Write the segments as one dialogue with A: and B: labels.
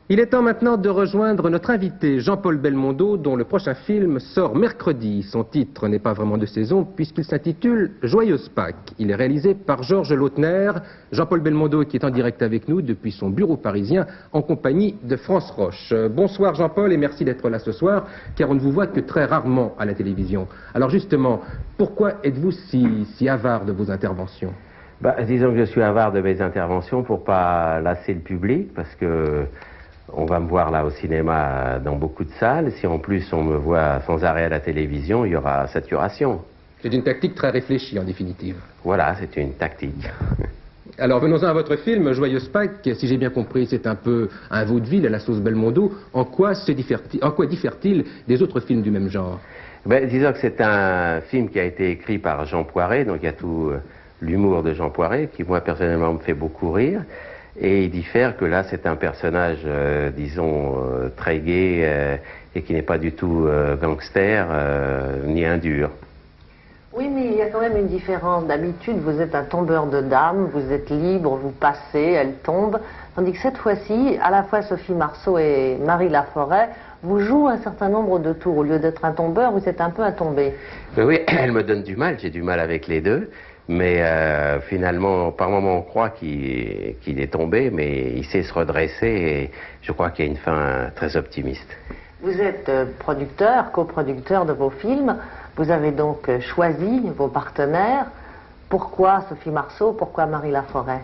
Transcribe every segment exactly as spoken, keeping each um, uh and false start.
A: Il est temps maintenant de rejoindre notre invité Jean-Paul Belmondo, dont le prochain film sort mercredi. Son titre n'est pas vraiment de saison puisqu'il s'intitule Joyeuse Pâques. Il est réalisé par Georges Lautner. Jean-Paul Belmondo qui est en direct avec nous depuis son bureau parisien en compagnie de France Roche. Bonsoir Jean-Paul et merci d'être là ce soir car on ne vous voit que très rarement à la télévision. Alors justement, pourquoi êtes-vous si, si avare de vos interventions?
B: Bah, disons que je suis avare de mes interventions pour pas lasser le public parce que on va me voir là au cinéma dans beaucoup de salles. Si en plus on me voit sans arrêt à la télévision, il y aura saturation.
A: C'est une tactique très réfléchie en définitive.
B: Voilà, c'est une tactique.
A: Alors venons-en à votre film, Joyeuse Pâques. Si j'ai bien compris, c'est un peu un vaudeville à la sauce Belmondo. En quoi se diffère-t-il, en quoi diffère-t-il des autres films du même genre?
B: Ben, disons que c'est un film qui a été écrit par Jean Poiret, donc il y a tout euh, l'humour de Jean Poiret, qui moi personnellement me fait beaucoup rire. Et il diffère que là, c'est un personnage, euh, disons, euh, très gai euh, et qui n'est pas du tout euh, gangster euh, ni indur.
C: Oui, mais il y a quand même une différence. D'habitude, vous êtes un tombeur de dames, vous êtes libre, vous passez, elle tombe. Tandis que cette fois-ci, à la fois Sophie Marceau et Marie Laforêt vous jouent un certain nombre de tours. Au lieu d'être un tombeur, vous êtes un peu un tombé.
B: Ben oui, elle me donne du mal, j'ai du mal avec les deux. Mais euh, finalement, par moments, on croit qu'il qu'il est tombé, mais il sait se redresser et je crois qu'il y a une fin très optimiste.
C: Vous êtes euh, producteur, coproducteur de vos films. Vous avez donc euh, choisi vos partenaires. Pourquoi Sophie Marceau? Pourquoi Marie Laforêt?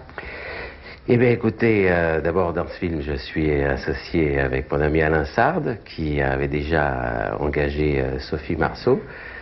B: Eh bien, écoutez, euh, d'abord, dans ce film, je suis associé avec mon ami Alain Sarde, qui avait déjà engagé euh, Sophie Marceau.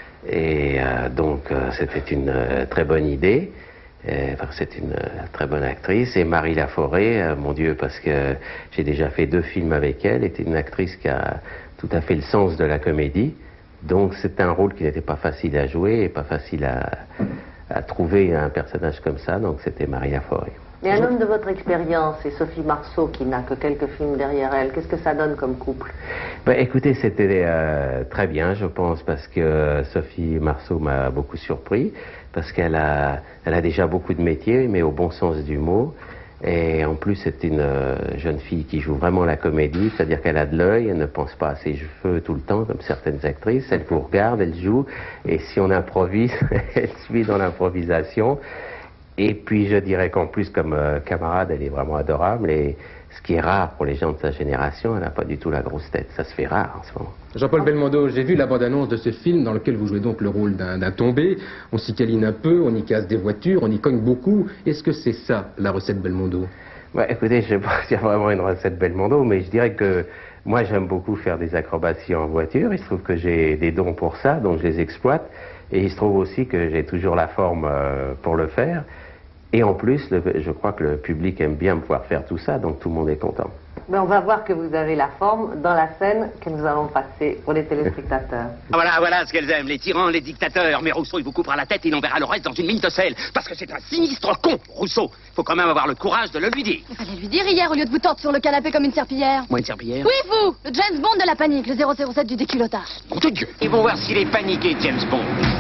B: Et euh, donc, euh, c'était une euh, très bonne idée. Euh, enfin, c'est une euh, très bonne actrice. Et Marie Laforêt, euh, mon Dieu, parce que j'ai déjà fait deux films avec elle, était une actrice qui a tout à fait le sens de la comédie. Donc, c'était un rôle qui n'était pas facile à jouer et pas facile à, à trouver un personnage comme ça. Donc, c'était Marie Laforêt.
C: Et un homme de votre expérience, et Sophie Marceau, qui n'a que quelques films derrière elle, qu'est-ce que ça donne comme couple?
B: Ben, écoutez, c'était euh, très bien, je pense, parce que Sophie Marceau m'a beaucoup surpris, parce qu'elle a, elle a déjà beaucoup de métiers, mais au bon sens du mot. Et en plus, c'est une euh, jeune fille qui joue vraiment la comédie, c'est-à-dire qu'elle a de l'œil, elle ne pense pas à ses cheveux tout le temps, comme certaines actrices. Elle vous regarde, elle joue, et si on improvise, elle suit dans l'improvisation. Et puis je dirais qu'en plus, comme euh, camarade, elle est vraiment adorable. Et ce qui est rare pour les gens de sa génération, elle n'a pas du tout la grosse tête. Ça se fait rare en ce moment.
A: Jean-Paul Belmondo, j'ai vu la bande-annonce de ce film dans lequel vous jouez donc le rôle d'un tombé. On s'y câline un peu, on y casse des voitures, on y cogne beaucoup. Est-ce que c'est ça, la recette Belmondo?
B: Ouais, écoutez, je ne sais pas s'il y a vraiment une recette Belmondo, mais je dirais que moi j'aime beaucoup faire des acrobaties en voiture. Il se trouve que j'ai des dons pour ça, donc je les exploite. Et il se trouve aussi que j'ai toujours la forme euh, pour le faire. Et en plus, le, je crois que le public aime bien pouvoir faire tout ça, donc tout le monde est content.
C: Mais on va voir que vous avez la forme dans la scène que nous allons passer pour les téléspectateurs.
D: Voilà, voilà ce qu'elles aiment, les tyrans, les dictateurs. Mais Rousseau, il vous coupera la tête et il enverra le reste dans une mine de sel. Parce que c'est un sinistre con, Rousseau. Faut quand même avoir le courage de le lui dire.
E: Il fallait lui dire hier au lieu de vous tordre sur le canapé comme une serpillière.
D: Moi, une serpillière?
E: Oui, vous, le James Bond de la panique, le zéro zéro sept du déculottage.
D: Mon Dieu. Ils vont voir s'il est paniqué, James Bond.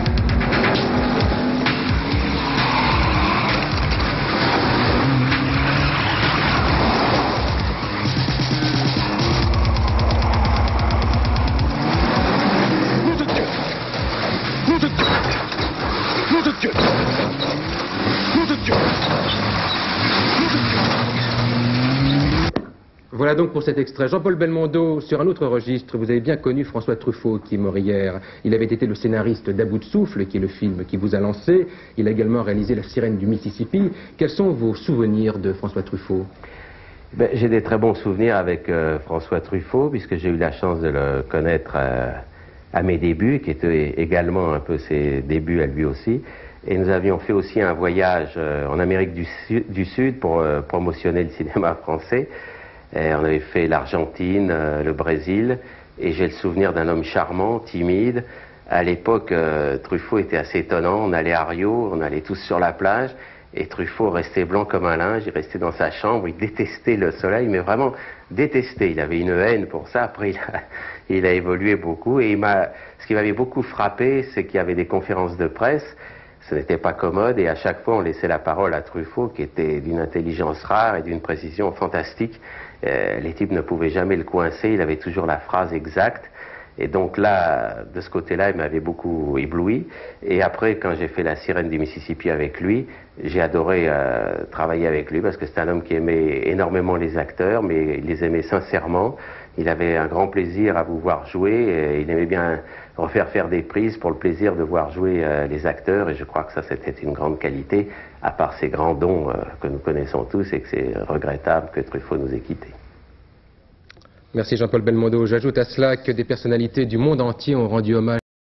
A: Voilà donc pour cet extrait. Jean-Paul Belmondo, sur un autre registre, vous avez bien connu François Truffaut qui est mort hier. Il avait été le scénariste d'À bout de souffle, qui est le film qui vous a lancé. Il a également réalisé La sirène du Mississippi. Quels sont vos souvenirs de François Truffaut?
B: Ben, j'ai des très bons souvenirs avec euh, François Truffaut, puisque j'ai eu la chance de le connaître euh, à mes débuts, qui étaient également un peu ses débuts à lui aussi. Et nous avions fait aussi un voyage euh, en Amérique du, Su du Sud pour euh, promotionner le cinéma français. Et on avait fait l'Argentine, euh, le Brésil, et j'ai le souvenir d'un homme charmant, timide. À l'époque, euh, Truffaut était assez étonnant. On allait à Rio, on allait tous sur la plage, et Truffaut restait blanc comme un linge, il restait dans sa chambre, il détestait le soleil, mais vraiment détestait. Il avait une haine pour ça. Après, il a, il a évolué beaucoup, et il m'a, ce qui m'avait beaucoup frappé, c'est qu'il y avait des conférences de presse. Ce n'était pas commode, et à chaque fois on laissait la parole à Truffaut, qui était d'une intelligence rare et d'une précision fantastique. Euh, les types ne pouvaient jamais le coincer, il avait toujours la phrase exacte. Et donc là, de ce côté-là, il m'avait beaucoup ébloui. Et après, quand j'ai fait La Sirène du Mississippi avec lui, j'ai adoré euh, travailler avec lui parce que c'est un homme qui aimait énormément les acteurs, mais il les aimait sincèrement. Il avait un grand plaisir à vous voir jouer et il aimait bien refaire faire des prises pour le plaisir de voir jouer euh, les acteurs. Et je crois que ça, c'était une grande qualité, à part ces grands dons euh, que nous connaissons tous et que c'est regrettable que Truffaut nous ait quittés.
A: Merci Jean-Paul Belmondo. J'ajoute à cela que des personnalités du monde entier ont rendu hommage